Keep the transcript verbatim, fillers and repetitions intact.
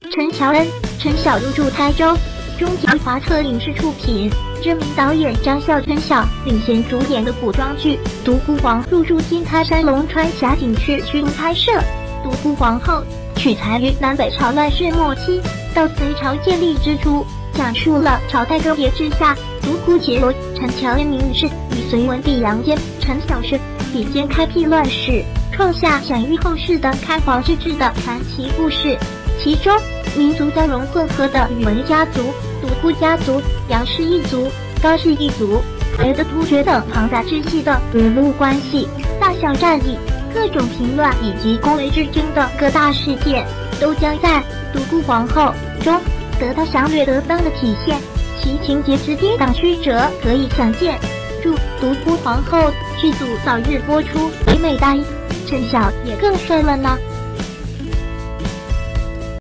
陈乔恩、陈晓入驻台州，中天华特影视出品，知名导演张孝全晓领衔主演的古装剧《独孤皇》入驻金泰山龙川峡景区取景拍摄。独孤皇后取材于南北朝乱世末期到隋朝建立之初，讲述了朝代更迭之下，独孤伽罗、陈乔恩女士与隋文帝杨坚、陈晓顺比肩开辟乱世，创下享誉后世的开皇之治的传奇故事。其中民族交融混合的宇文家族、独孤家族、杨氏一族、高氏一族、别的突厥等庞杂支系的人物关系、大小战役、各种平乱以及宫闱之争的各大事件，都将在《独孤皇后》中得到详略得当的体现，其情节之跌宕曲折可以想见。祝《独孤皇后》剧组早日播出，美美哒！陈晓也更帅了呢。